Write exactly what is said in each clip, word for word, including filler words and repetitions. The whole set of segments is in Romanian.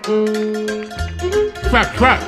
Fact, fact.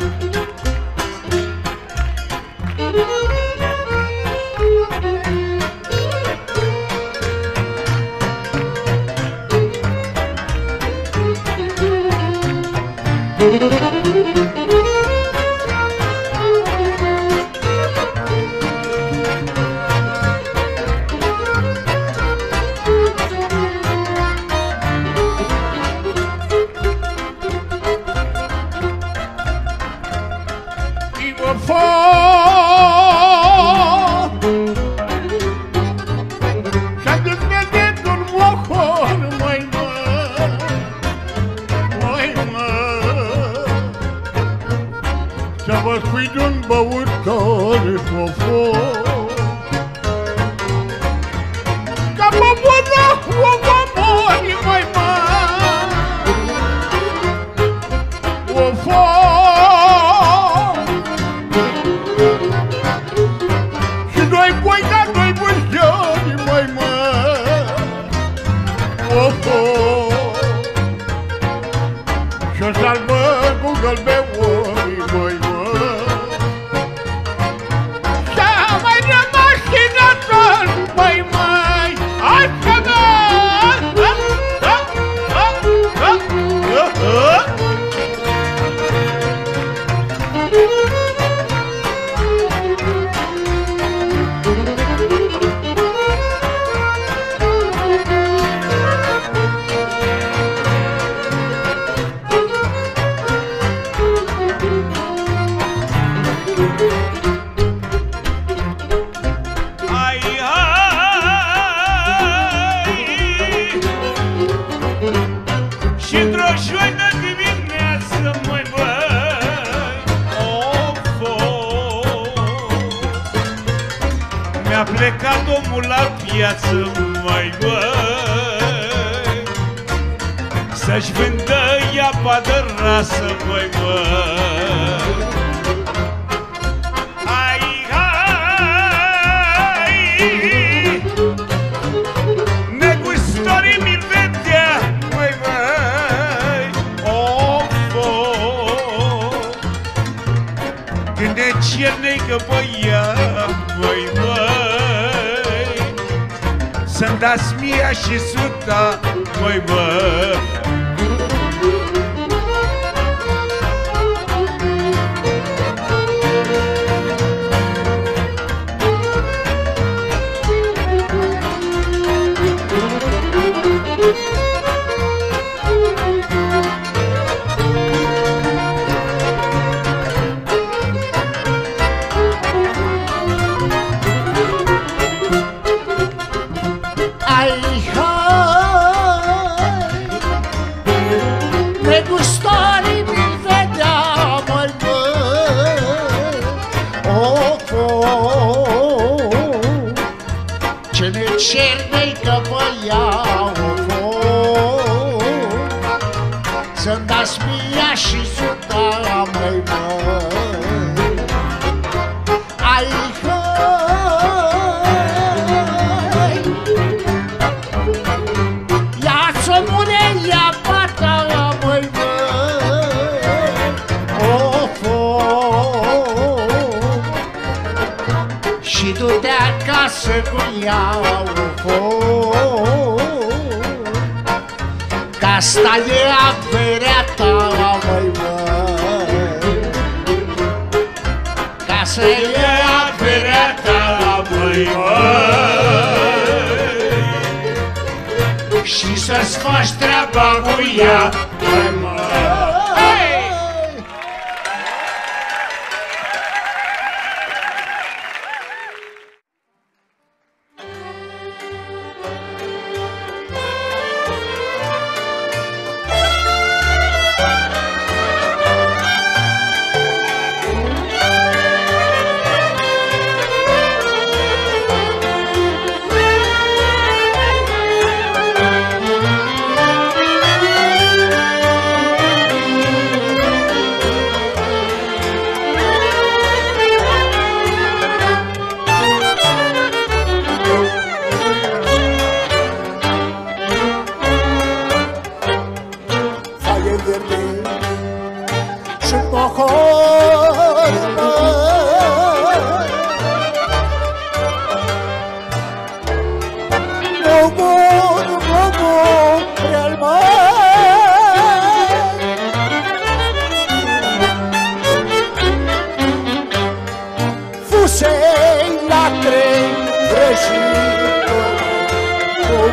Și să-ți faci treaba cu ea, măi.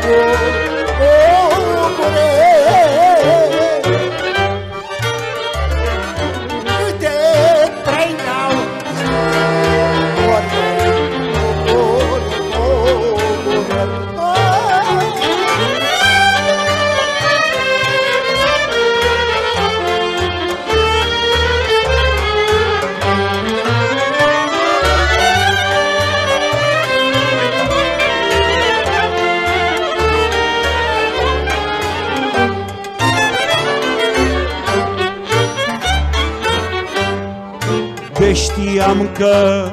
Știam că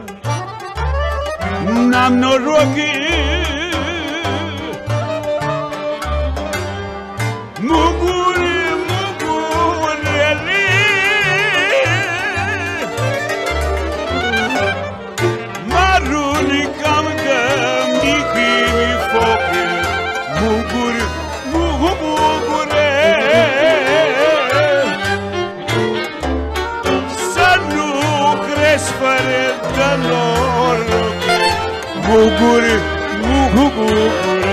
n-am noroc, mugure, mugurele, m-aruncam că mi-mi foc, mugure, mugure. Fără de noroc, mugure, mugure.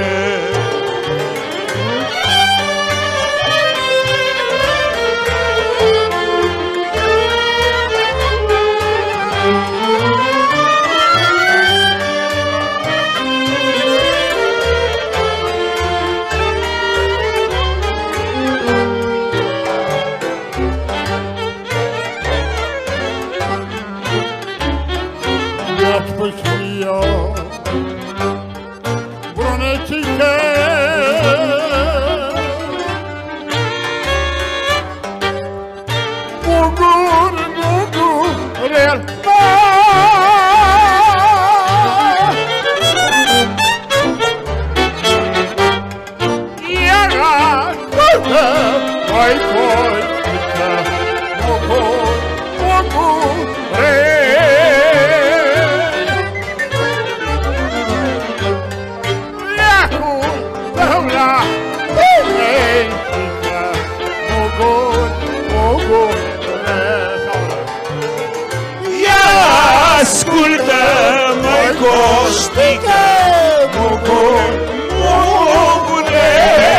Ascultă-mă, Costică, mugure, mugure.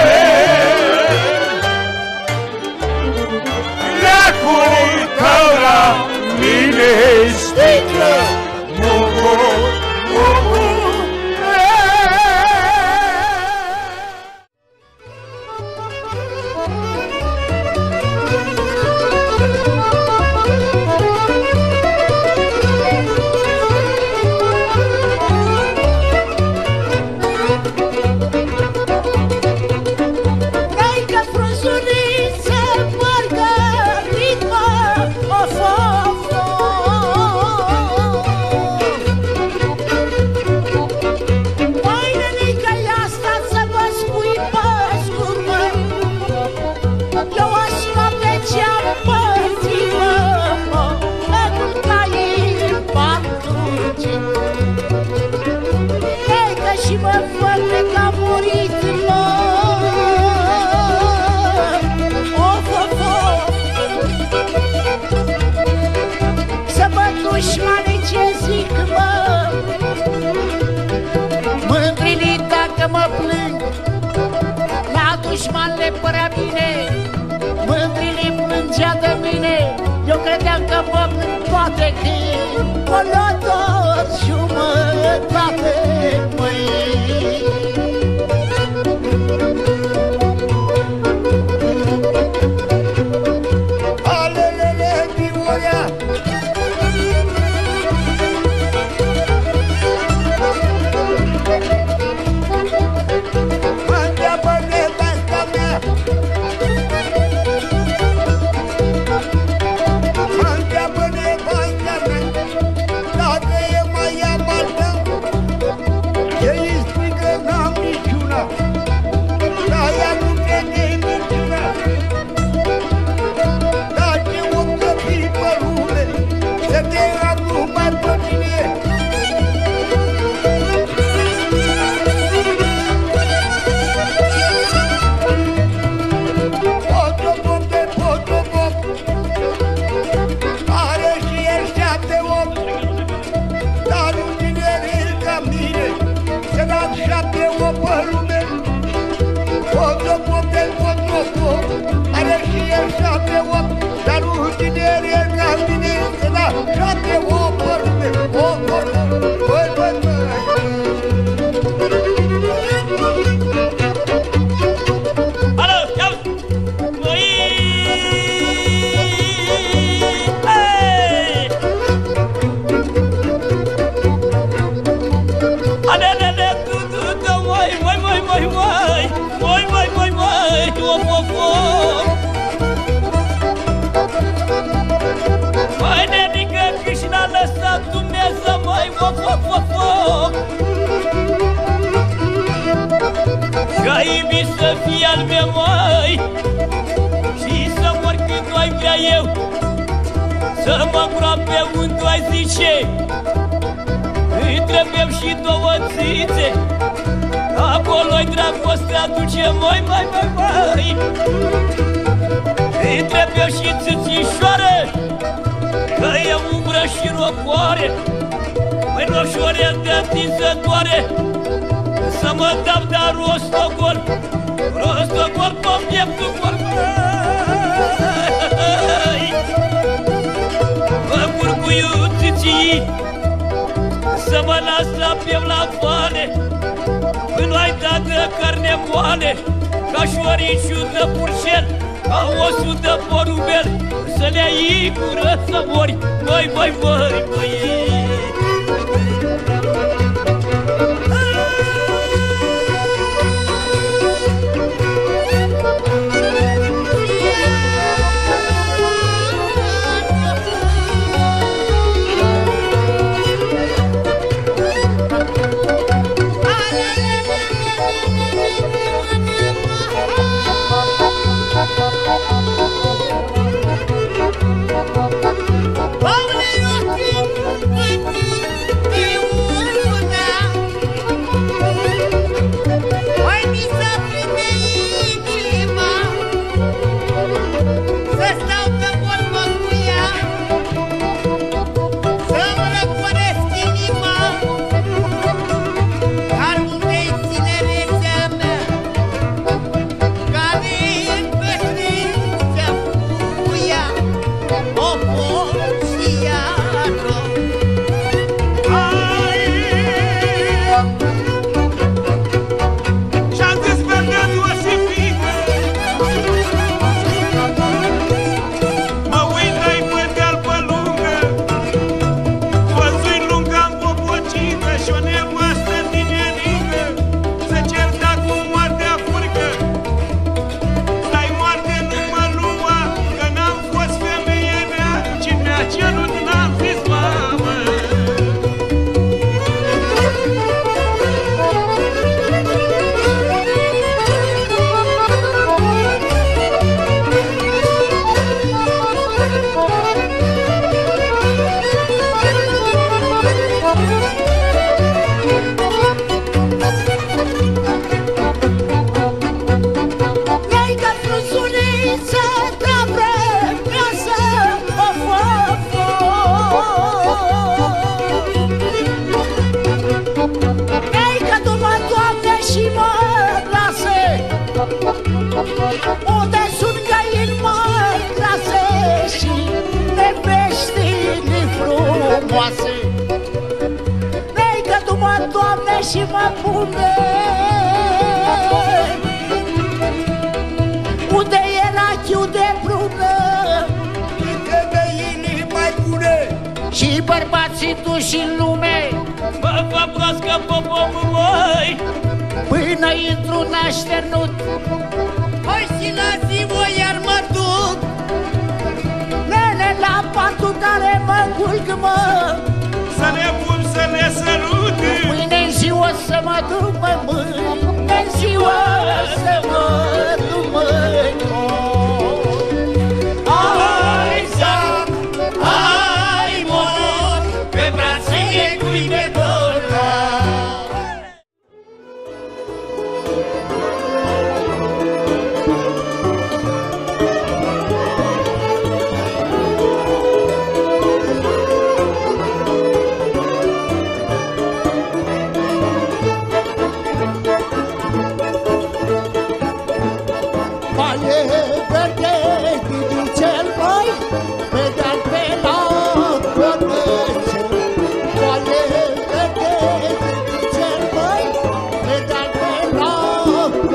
Leacul tău la mine sticlă, mugure, mugure. Dușmanle părea bine, mândrile plângea de mine. Eu credeam că mă plâng toate când o lua tot jumătate, măi. Alelele, Bimoia! bine este, da, frate, o părute, o părute, băi, băi, băi. Alo, ia uzi! Măi! Hei! Alelele, tu, tu, tu, măi, măi, măi, măi, măi! Măi, măi, măi, măi, of, of, of! Măi, nenică, că și n-a lăsat Dumnezeu, măi, of, of, of, of! Că-ai iubit să fii al meu, măi, și să mor când nu ai vrea eu, să mă groape unde ai zice. Îi trebuie și două țițe, acolo-i dragostea duce, măi, măi, măi, măi. Îi trebuie și țițișoare, că e umbră și rocoare, măi, roșoare de atinzătoare, să mă dau de rostogol, rostogol pe pieptul gol, măi. Mă curguiu țiții, să mă las la piept la vale, până ai dat de carne moale, ca șoriciu de purcel, ca osul de porumbel, să le iei gură să mori, măi, măi, măi, măi. Unde sunt găini mai grase și neveștile frumoase, neică-tu-mă, Doamne, și mă pune unde e rachiu de prună, Între găini mai bune și bărbații duși în lume, Mă va broască popomul, măi, până intru n-așternut. Hai și la zi, voi iar mă duc Nene, la patul care mă culc, mă, să ne pun, să ne sărute. mâine-n ziua să mă duc, mă, mâine-n ziua să mă duc, măi. Hai zac, hai mor, pe brațe e cui de dor.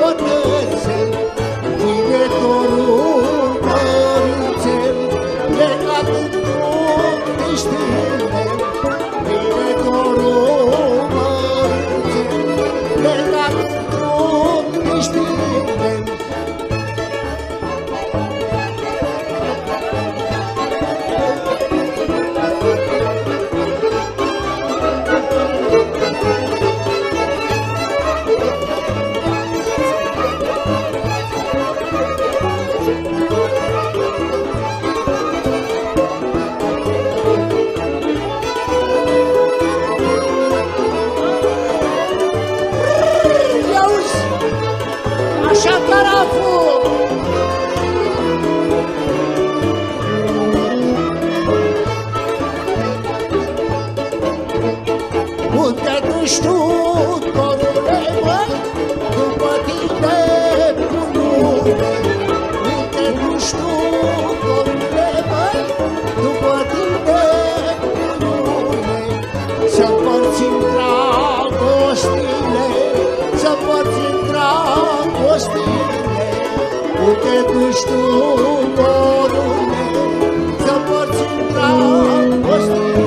botățel, vine dorul măruțel, legat într-un niștile. Vine dorul măruțel, legat într-un niștile. Așa caraful! Unde duci tu, dorule, măi, după tine puiule? Unde duci tu, dorule, măi, după tine puiule? Să împărțim dragostile, să împărțim dragostile. Unde duci tu, dorule, să împărțim dragostile?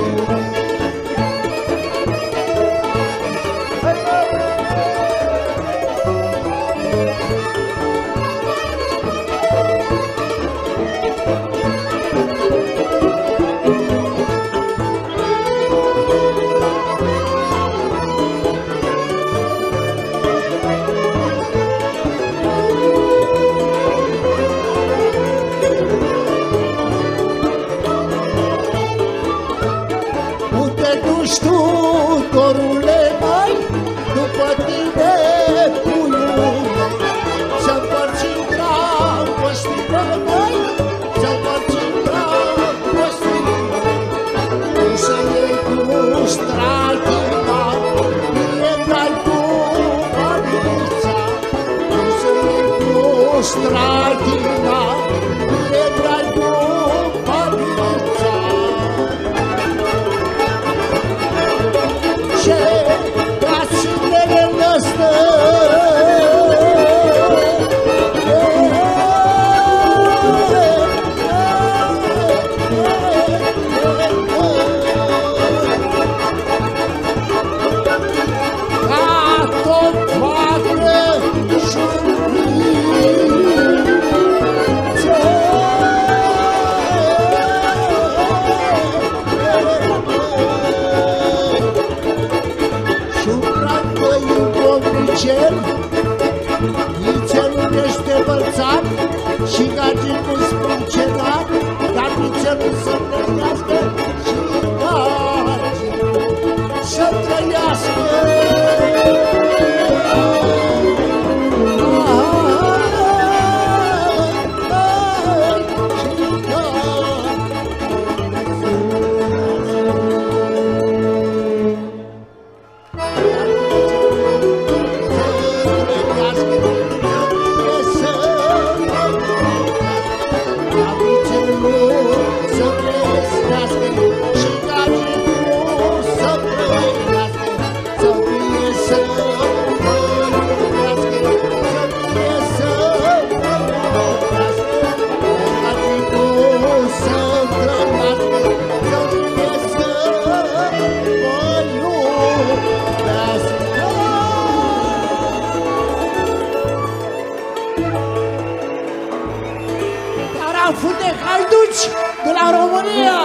Duci tu, dorule, măi, după tine puiule? Să împărțim dragostile, măi, să împărțim dragostile. Tu să iei cu stratina, mie-mi dai cu mărița. Tu să iei cu stratina, mie-mi dai cu mărița. Casile noastre ca tot facă șurbițe. Cel, nițelul este bălțat și gagicul spâncenat, dar nițelul să trăiască și gagicul să trăiască. Caraful de haiduci de la România!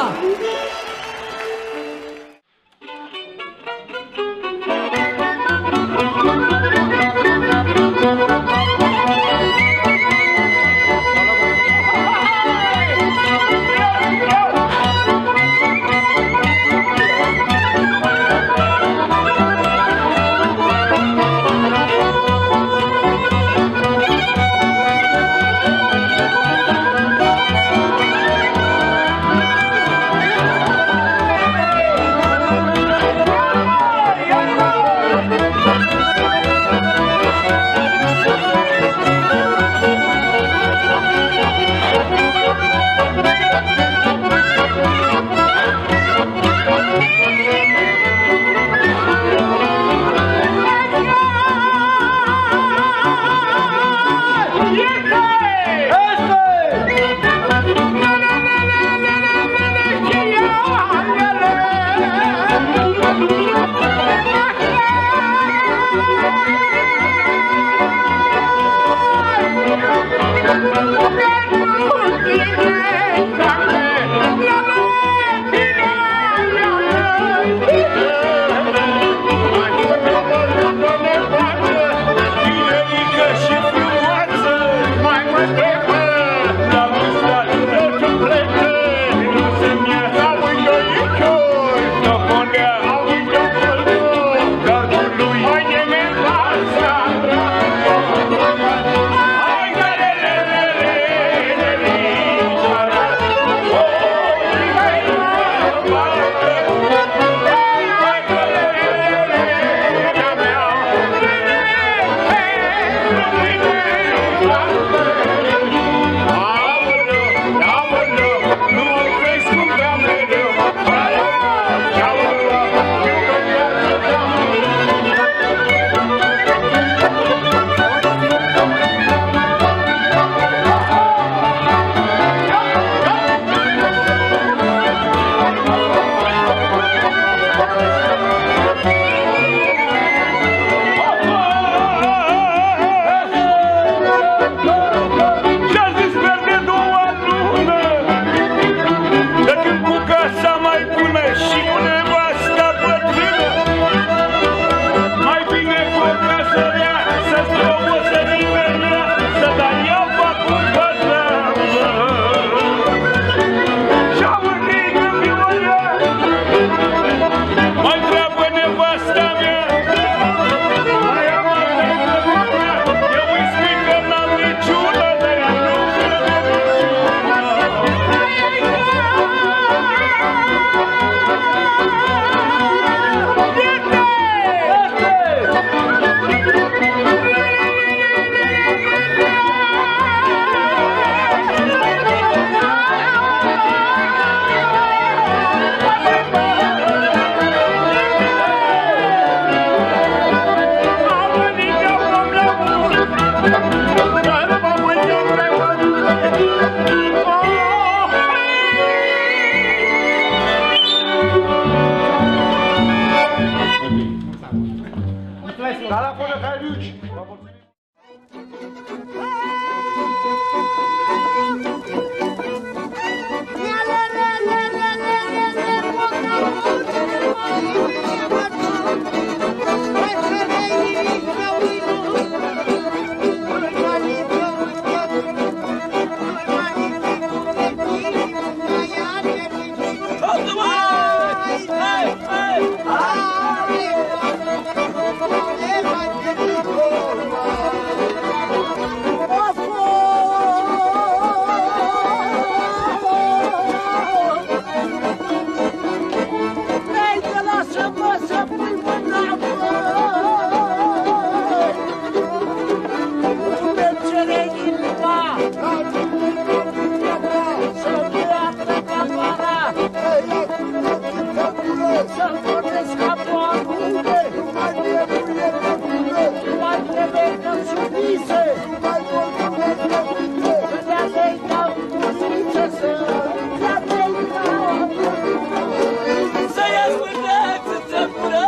Să-i ascultați să cură,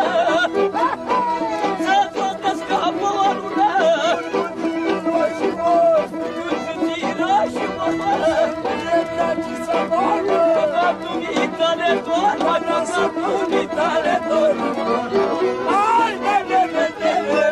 să toată scapă o lună, când tira și mămără, faptul mitale doar, faptul mitale doar. Hai, ne, ne, ne, ne, ne,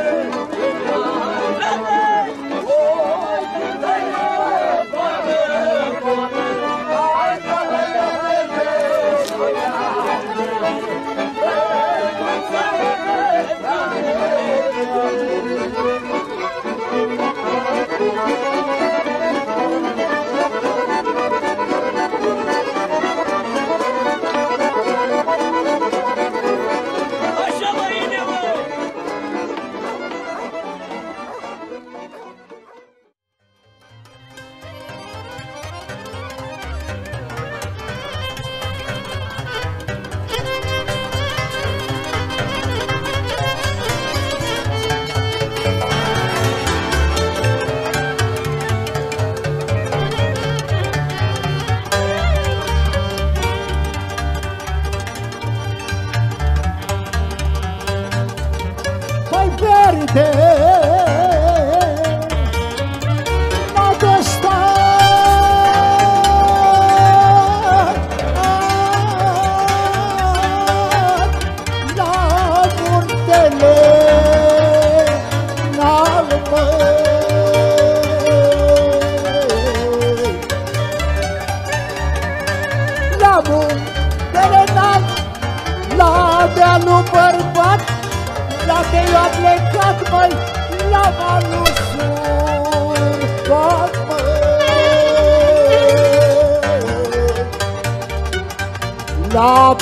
la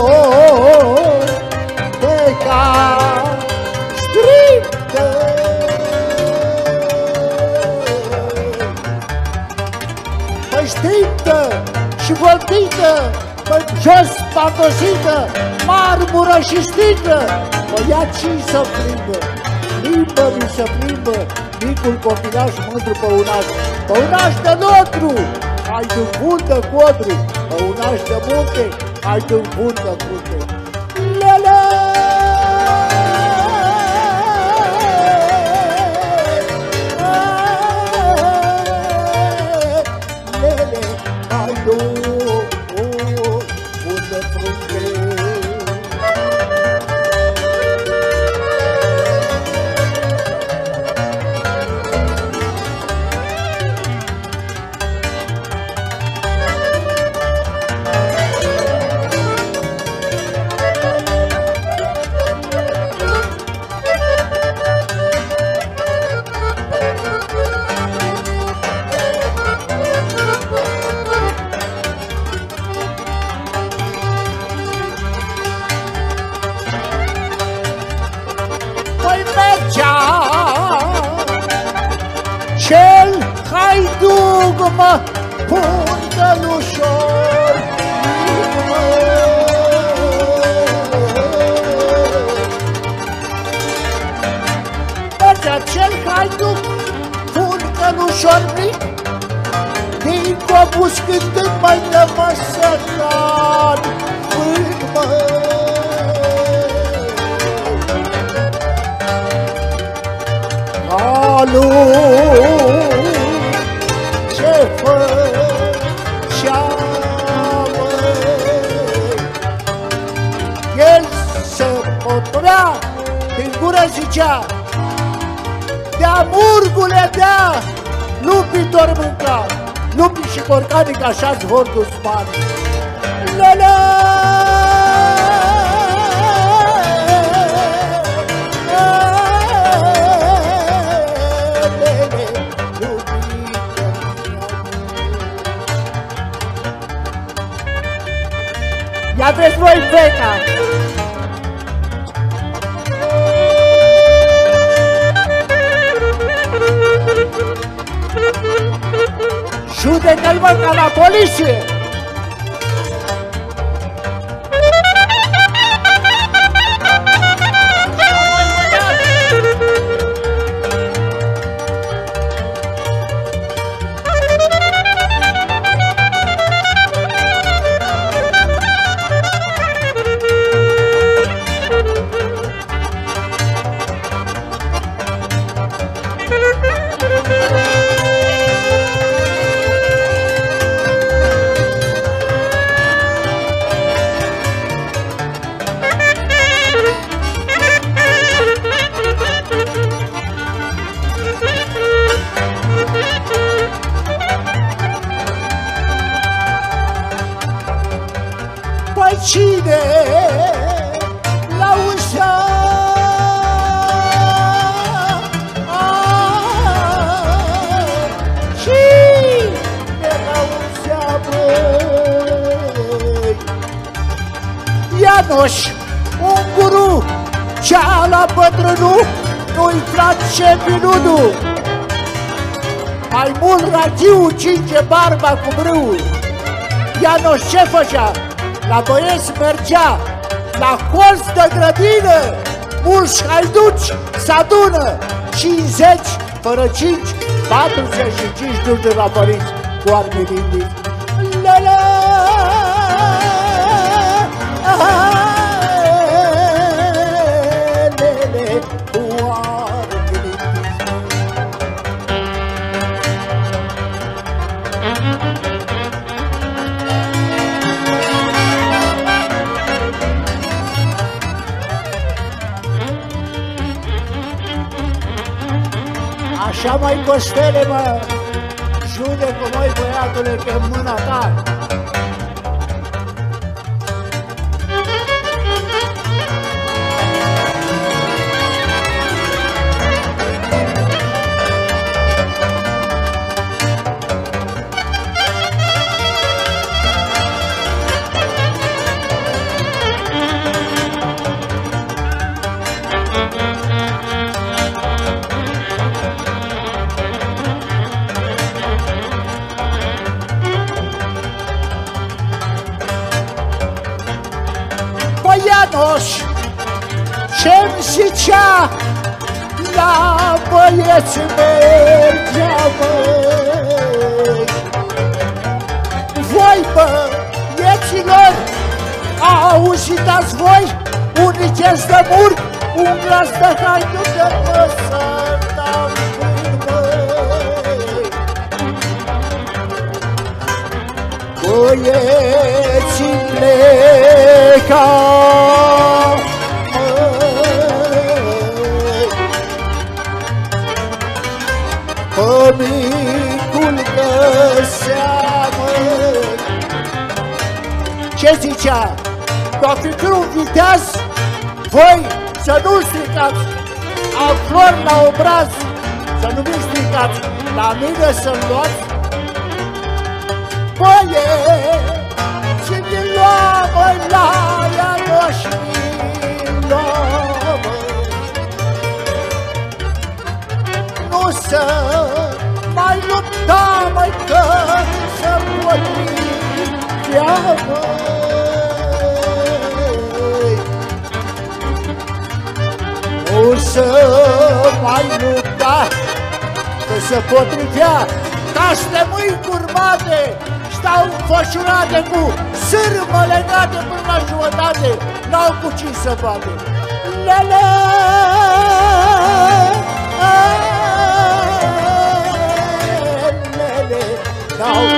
poteca strictă. Păi strictă și văltită, păi jos patosită, marmură și sticlă, păi ia ci să plimbă, plimbă-mi să plimbă, micul copilaș mândru păunaș, păunaș de nostru, ai de vândă codru, păunaș de munte, ai de vândă munte. Lele! Lele, ai de vândă frunte. Cel haiduc-mă, pun-te-l ușor, mic-mă. Mergea cel haiduc, pun-te-l ușor, mic, din copus cântând mai de măsărat, pân-mă. Alu, ce făcea, el se potrea, din gură zicea, de-a murgule dea, lupii dor mânca, lupii și porcanic așa-ți vor dus bani. Lele! Ia vreți voi beca! Judecă-l mă ca la poliție! Ianoș, un guru, cea la bătrânul, nu-i place minunul. Mai mult rachiu cinge barba cu brâul. Ianoș ce făcea? La băieți mergea, la colț de grădină, mulți haiduci s-adună, cincizeci fără cinci, patruzeci și cinci duși de la părinți cu arme din la așa mai Costele, mă, judecă, măi, băiatule, pe mâna ta. Ianoș, ce-mi zicea la băieți mergea, măi. Voi, băieților, auzitați voi un gest de murg, un glas de haidu de păsăr, băieții pleca, pe micul găsea, măi. Ce zicea? Dacă într-un viteaz, voi să nu-l stricați, am flori la obraz, să nu mi-l stricați, la mine să-l luați. Băieți, mi-l lua, măi, la Ianoș, mi-l lua, măi. Nu să mai lupta, măi, că să potrivea, măi. Nu să mai lupta, că să potrivea, ca să mâini curmate, stau înfășurate cu sârmă legate până la jumătate, n-au cu cine să bate. Lele, lele, n-au